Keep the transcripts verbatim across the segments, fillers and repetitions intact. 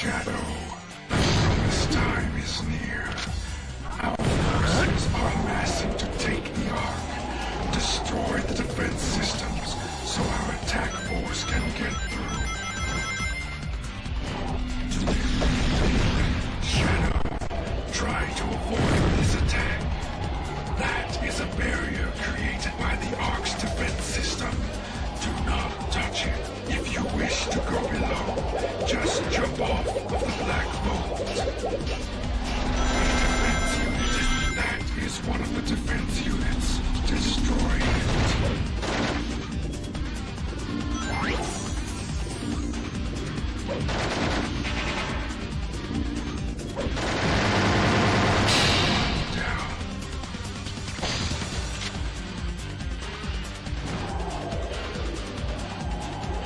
Shadow, the promised time is near. Our forces are massing to take the Ark, destroy the defense systems so our attack force can get through. Shadow, try to avoid this attack. That is a barrier created by the Ark's defense system. Do not touch it. If you wish to go below, just jump off of the black bolt. Defense unit. That is one of the defense units. Destroy it. Down.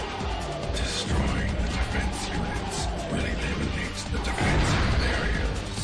Destroying the defense units will eliminate the defensive barriers.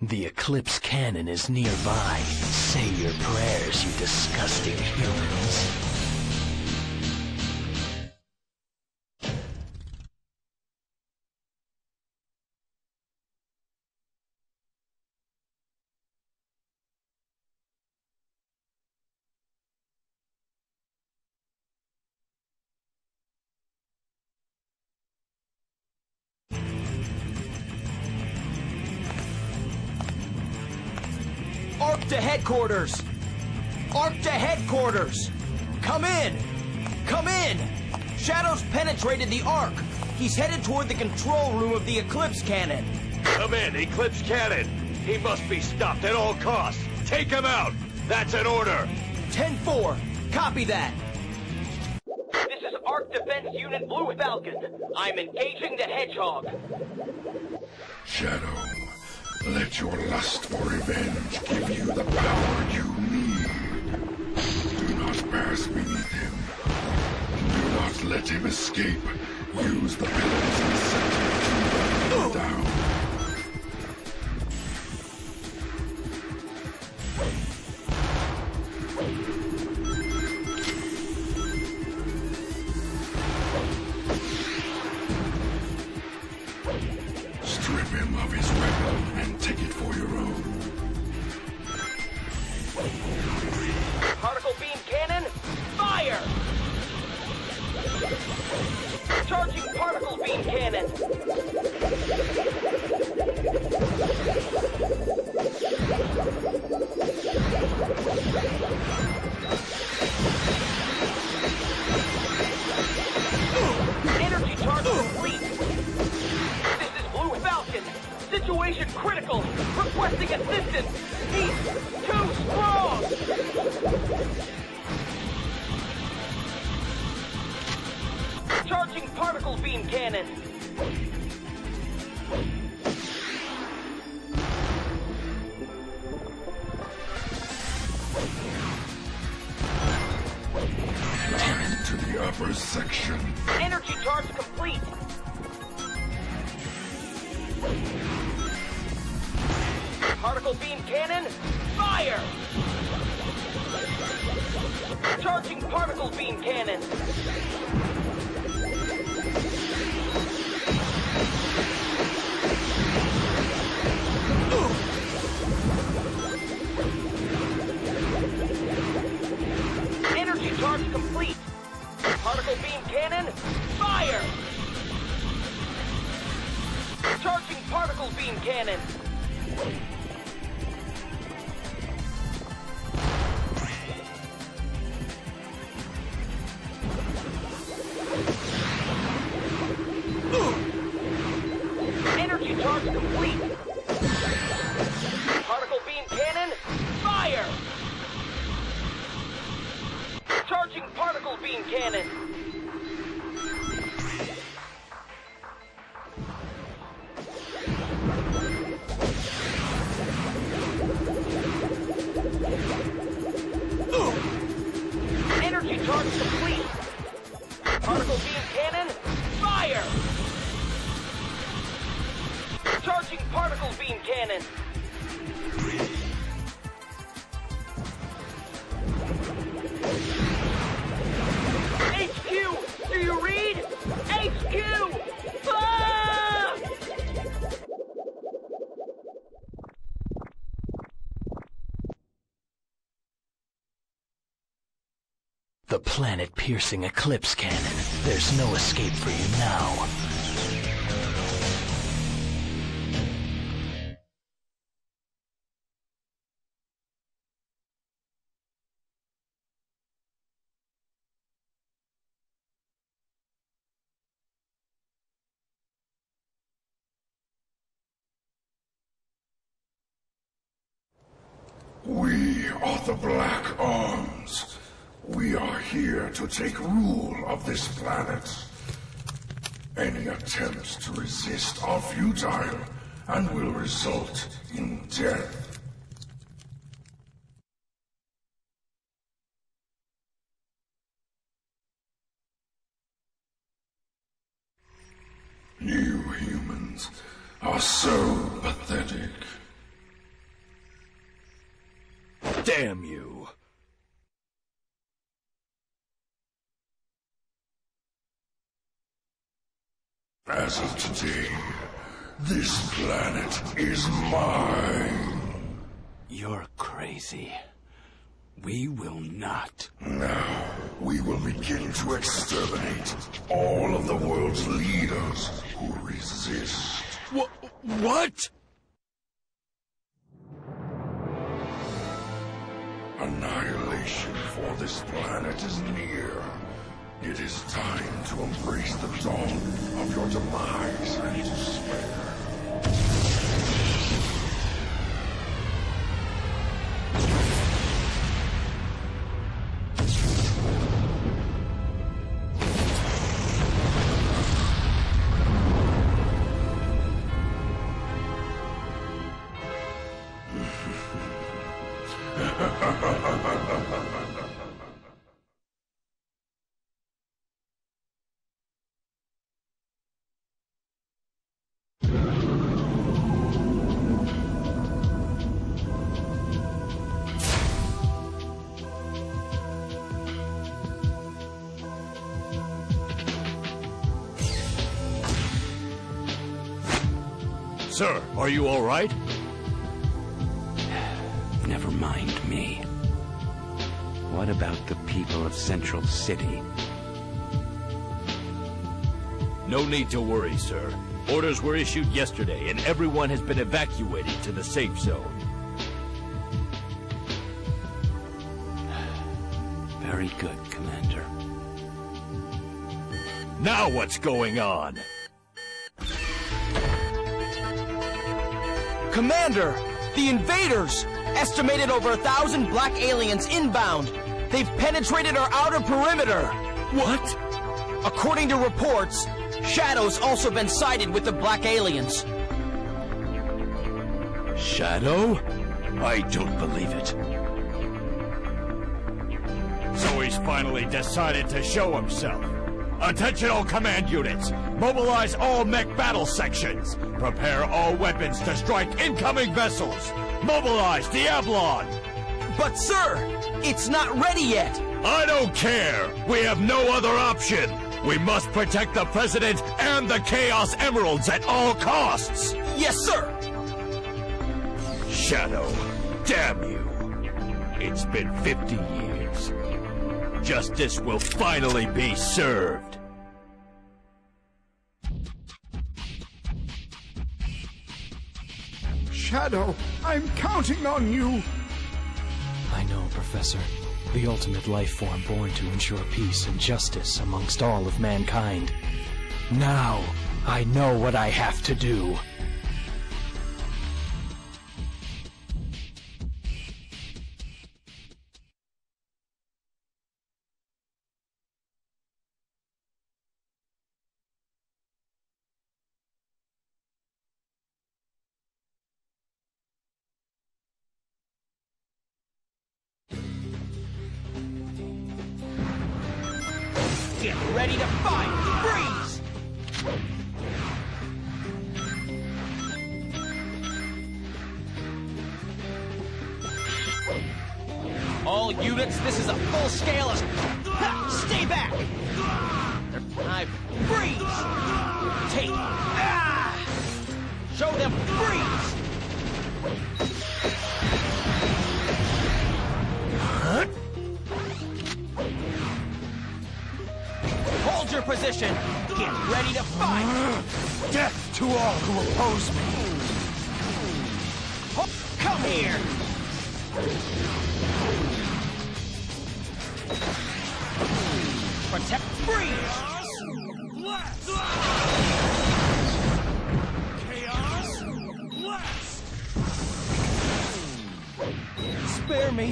The Eclipse Cannon is nearby. Say your prayers, you disgusting humans. Arc to headquarters! Arc to headquarters! Come in! Come in! Shadow's penetrated the Arc. He's headed toward the control room of the Eclipse Cannon. Come in, Eclipse Cannon! He must be stopped at all costs! Take him out! That's an order! ten four, copy that. This is Arc Defense Unit Blue Falcon. I'm engaging the Hedgehog. Shadow, let your lust for revenge give you the power you need. Do not pass beneath him. Do not let him escape. Use the pillars in the center to bring him down. Strip him of his weapon and take it for your own. Particle beam cannon, fire! Charging particle beam cannon. Energy charge complete. This is Blue Falcon. Situation critical. Requesting assistance. He's too strong. Charging particle beam cannon. Get to the upper section. Energy charge complete. Particle beam cannon, fire! Charging particle beam cannon. Energy charge complete. Particle beam cannon, fire! Charging particle beam cannon. Energy charge complete. Particle beam cannon, fire! Charging particle beam cannon. Energy charge complete. Particle beam cannon, fire! Charging particle beam cannon. H Q! Do you read? H Q! Ah! The planet-piercing Eclipse Cannon. There's no escape for you now. We are the Black Arms. We are here to take rule of this planet. Any attempts to resist are futile and will result in death. You humans are so pathetic. Damn you. As of today, this planet is mine. You're crazy. We will not. Now, we will begin to exterminate all of the world's leaders who resist. Wh- what? Annihilation for this planet is near. It is time to embrace the dawn of your demise and despair. Sir, are you all right? Never mind me. What about the people of Central City? No need to worry, sir. Orders were issued yesterday, and everyone has been evacuated to the safe zone. Very good, Commander. Now what's going on? Commander! The invaders! Estimated over a thousand black aliens inbound! They've penetrated our outer perimeter! What? According to reports, Shadow's also been sighted with the black aliens. Shadow? I don't believe it. So he's finally decided to show himself. Attention all command units! Mobilize all mech battle sections! Prepare all weapons to strike incoming vessels! Mobilize Diablon! But sir, it's not ready yet! I don't care! We have no other option! We must protect the President and the Chaos Emeralds at all costs! Yes, sir! Shadow, damn you! It's been fifty years. Justice will finally be served! Shadow, I'm counting on you! I know, Professor. The ultimate life form born to ensure peace and justice amongst all of mankind. Now, I know what I have to do. Get ready to fight! Freeze! All units, this is a full-scale... Stay back! I freeze! Take... Ah! Show them freeze! Huh? Hold your position! Get ready to fight! Death to all who oppose me! Oh, come here! Protect... Freeze! Chaos Blast! Spare me!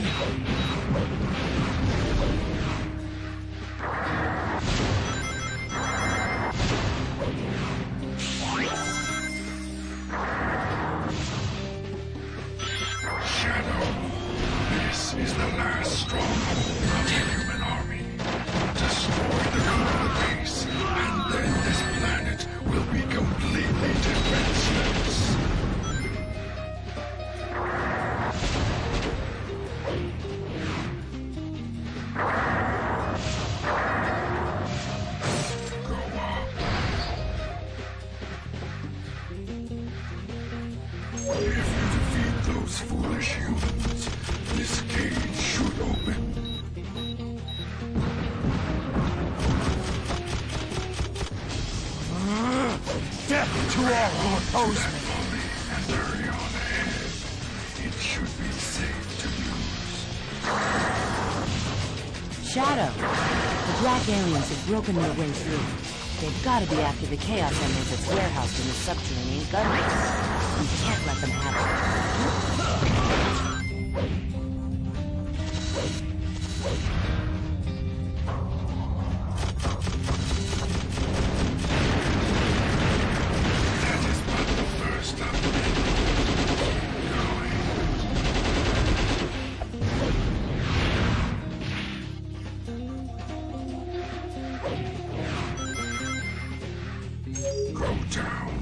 Shadow, this is the last stronghold of the human army. Destroy the Kumo base, and then this planet will be completely defenseless. foolish humans. This cage should open. Death to all who oppose me! Folly and hurry on ahead. It should be safe to use. Shadow, the black aliens have broken their way through. They've got to be after the Chaos Emerald that's warehoused in the subterranean gun base. We can't let them have it. That is but the first of many. Go down.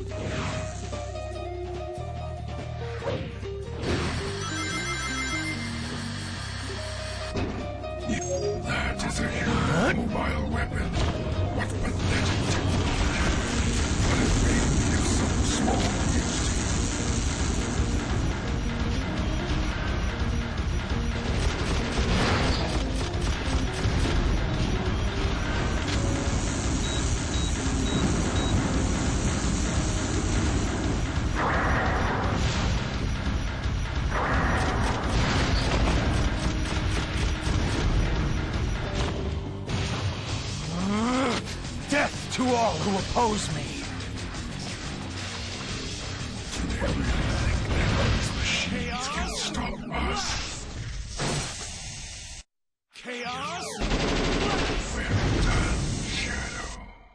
That is a human mobile weapon. What pathetic technology. But it may be of some small use to you. Death to all who oppose me! Do they really think that these machines can stop us? Chaos? Well done, Shadow.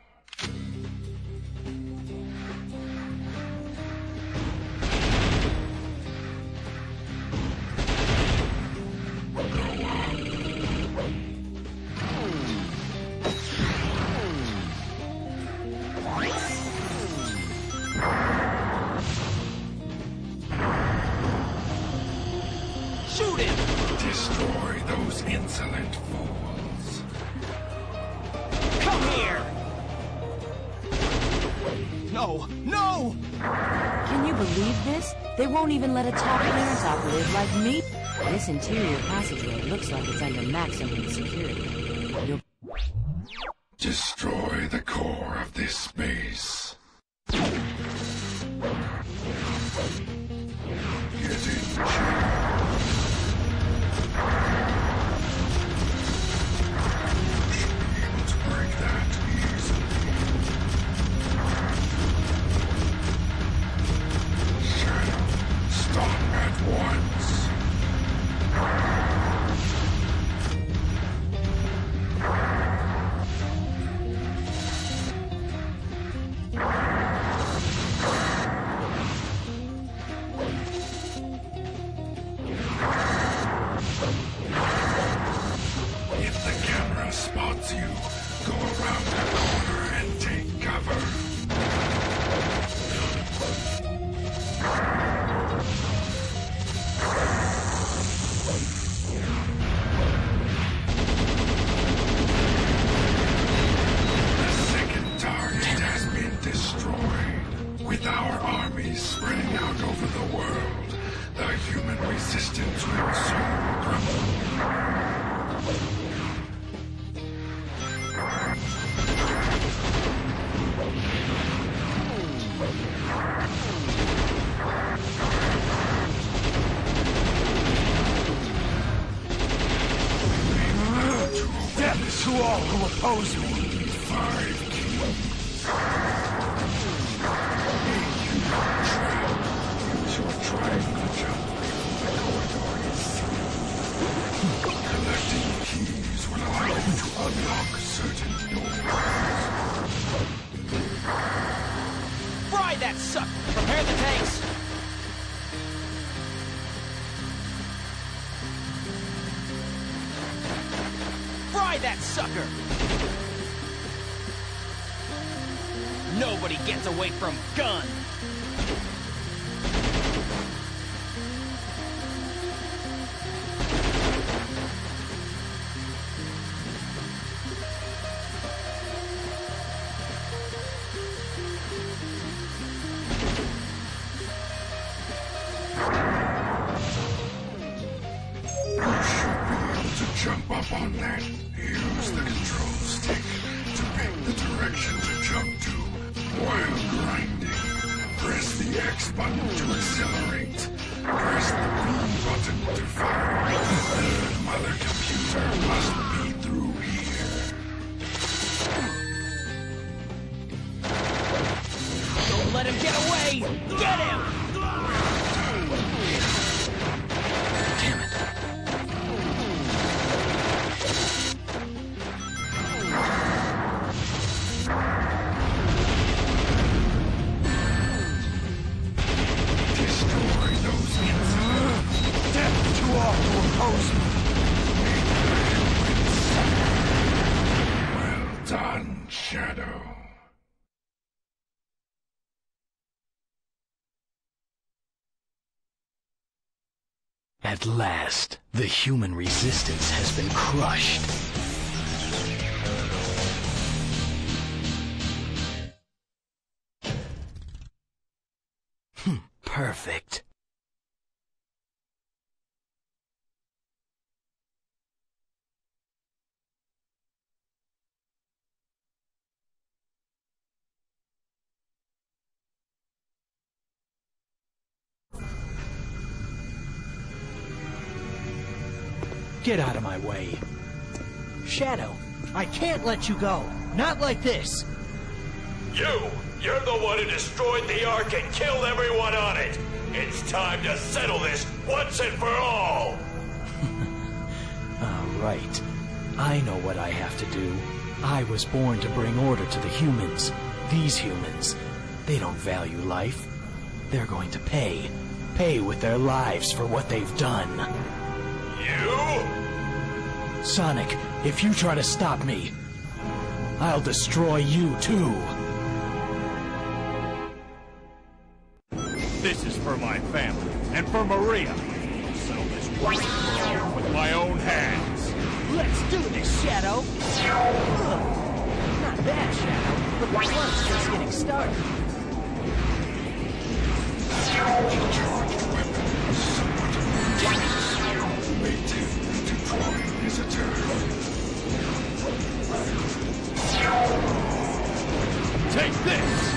Shoot him! Destroy those insolent fools. Come here! No! No! Can you believe this? They won't even let a top clearance operative like me. This interior passageway looks like it's under maximum security. You'll Destroy the core of this space. Get in, Shadow. To break that easily. Shadow, stop at once. If the camera spots you, go around the corner and take cover. The second target has been destroyed. With our armies spreading out over the world, the human resistance will soon crumble. Death to all who oppose me! Five keys. Use your triangle jump before the corridor is sealed. Collecting keys will allow you to unlock certain doors. Fry that sucker! Prepare the tanks! Fry that sucker! Nobody gets away from gun! On that, use the control stick to pick the direction to jump to. While grinding, press the X button to accelerate. Press the B button to fire. The mother computer must be through here. Don't let him get away! Get him! Damn it. Destroy those insolent. Death to all who oppose me! Well done, Shadow. At last, the human resistance has been crushed. Hmm, perfect. Get out of my way. Shadow, I can't let you go. Not like this. You! You're the one who destroyed the Ark and killed everyone on it! It's time to settle this once and for all! All right. I know what I have to do. I was born to bring order to the humans. These humans. They don't value life. They're going to pay. Pay with their lives for what they've done. You? Sonic, if you try to stop me, I'll destroy you too. This is for my family, and for Maria. I'll settle this once and for all with my own hands. Let's do this, Shadow. Ugh. Not bad, Shadow, but the fun's just getting started. Charged weapons. Wait to deploy his turn. Take this!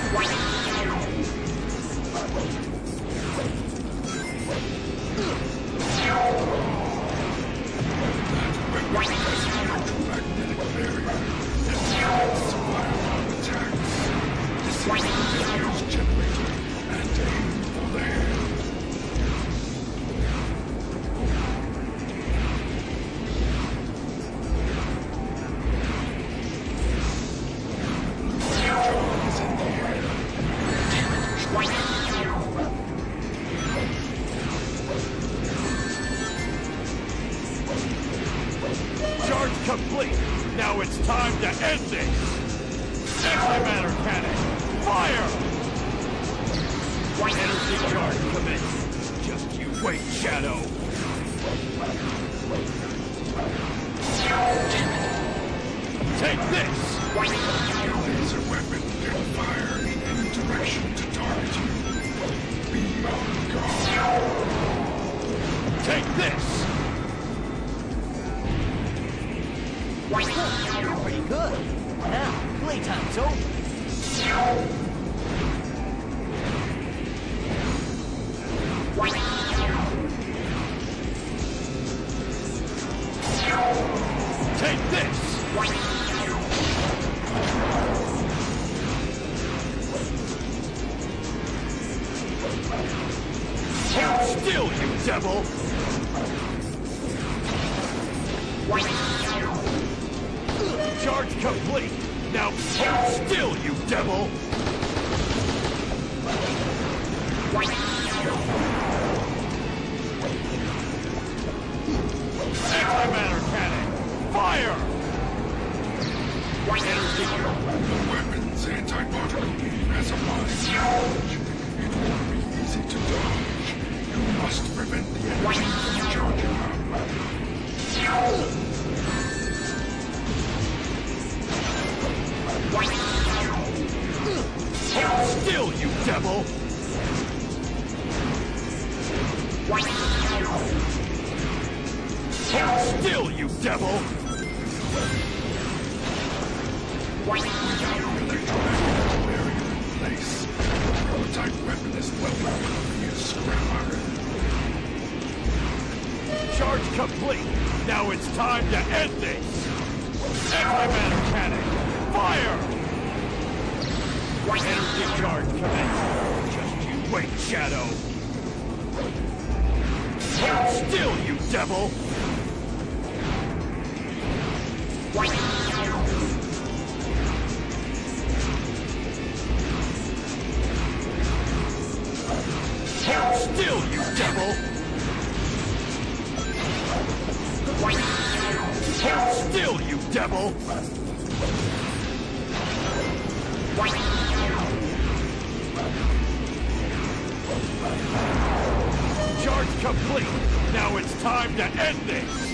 Magnetic barrier. Supply attacks. Disable the fuse generator and aim for the head. Charge complete! Now it's time to end this! Antimatter cannon! Fire! Energy charge commence! Just you wait, Shadow! Take this! Laser weapon can fire in any direction to target you. Be on guard. Take this! Pretty good. Now, playtime's over. Take this! Hold still, you devil! Charge complete! Now hold still, you devil! Antimatter cannon! Fire! Energy. The weapon's anti-particle beam has a wide range. It won't be easy to dodge. You must prevent the energy from charging up. Hold still, you devil! Hold still, you devil! We got an electromagnetic barrier in place. The prototype weapon is well enough to use scrap iron. Charge complete. Now it's time to end this. Antimatter cannon. Fire! Energy charge commencing. Just you wait, Shadow. Hold still, you devil! Hold still, you devil! Hold still, you devil! Charge complete! Now it's time to end this!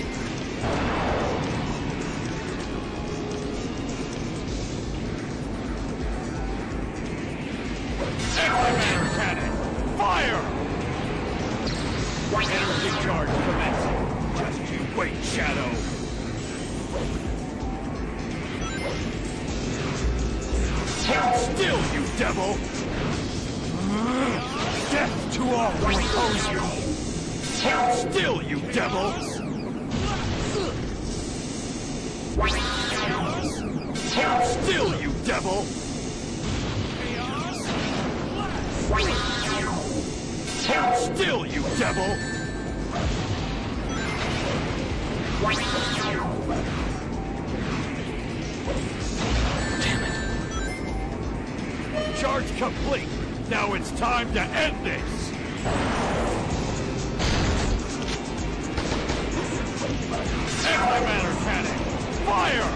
Antimatter cannon! Fire! Energy charge commencing. Just you wait, Shadow. Hold still, you devil! Death to all who oppose you! Hold still, you devil! Hold still, you devil! Hold still, you devil! Damn it. Charge complete! Now it's time to end this! Antimatter cannon! Fire!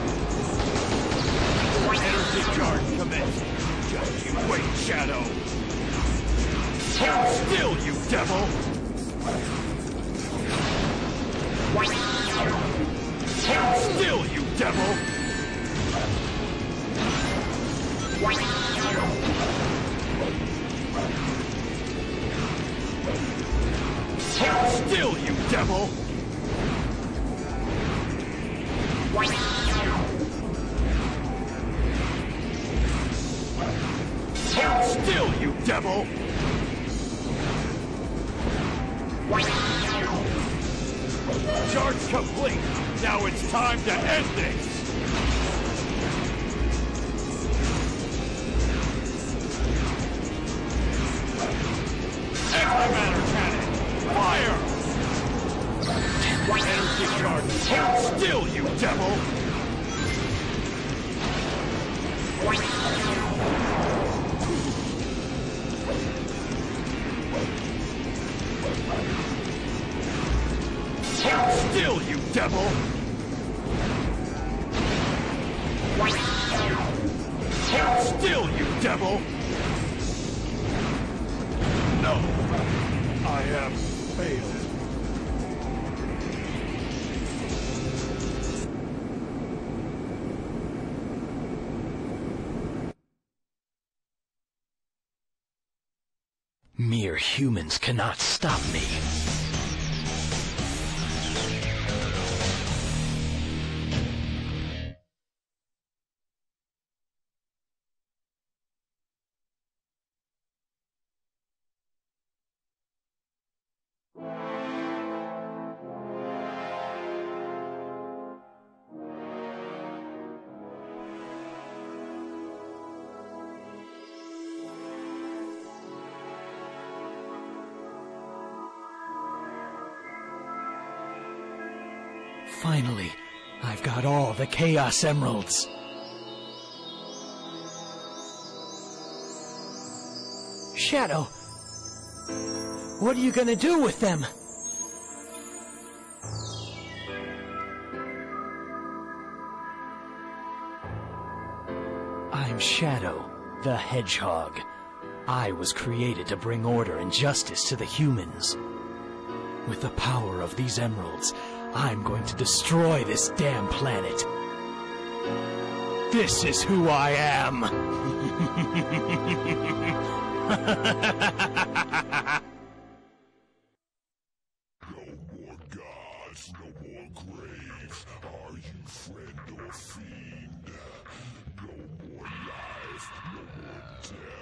Energy charge commencing. Just you wait, Shadow. Hold still, you devil! Hold still, you devil! Hold still, you devil! Hold still, you devil! Charge complete! Now it's time to end this! Antimatter cannon! Fire! Energy charge! Hold still, you devil! Hold still, you devil! Hold still, you devil! No! I have failed. Mere humans cannot stop me. Finally, I've got all the Chaos Emeralds. Shadow, what are you gonna do with them? I'm Shadow, the Hedgehog. I was created to bring order and justice to the humans. With the power of these emeralds, I'm going to destroy this damn planet. This is who I am. No more gods, no more graves. Are you friend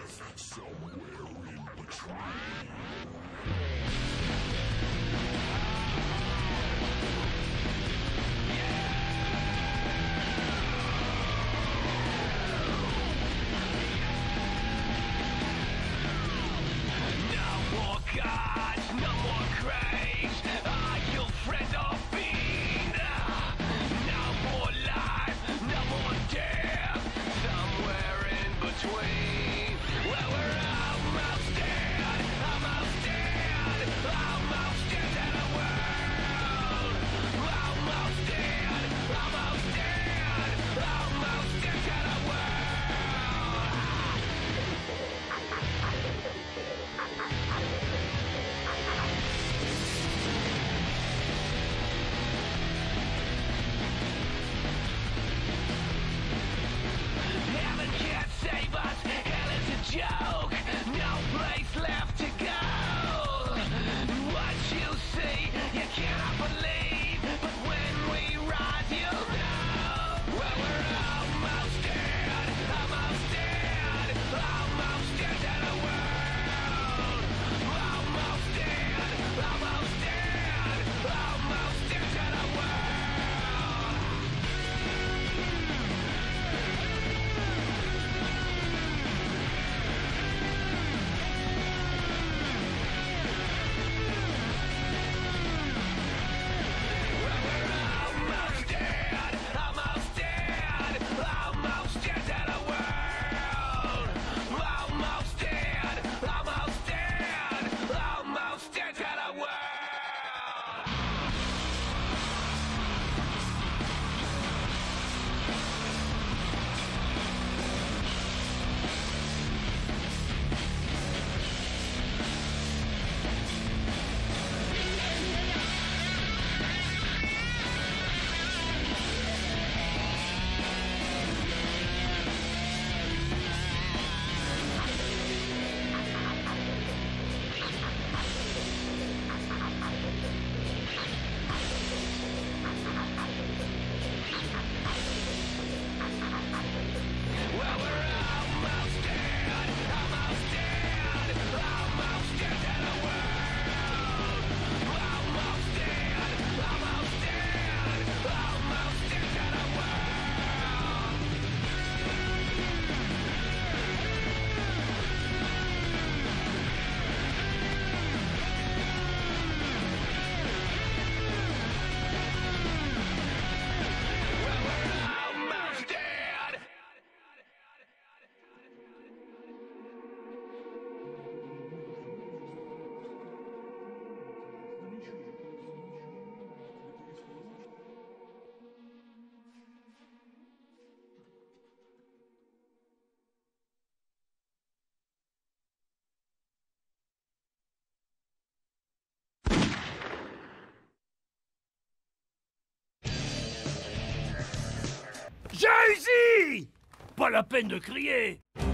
J'ai réussi! Pas la peine de crier!